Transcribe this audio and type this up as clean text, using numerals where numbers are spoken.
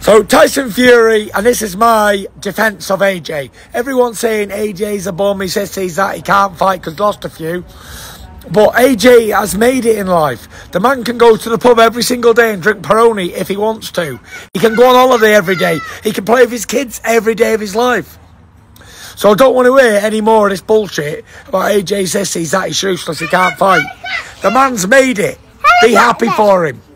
So Tyson Fury, and this is my defence of AJ. Everyone's saying AJ's a bum, he says he's that, he can't fight because lost a few. But AJ has made it in life. The man can go to the pub every single day and drink Peroni if he wants to. He can go on holiday every day. He can play with his kids every day of his life. So I don't want to hear any more of this bullshit about AJ says he's that, he's useless, he can't fight. The man's made it. Be happy for him.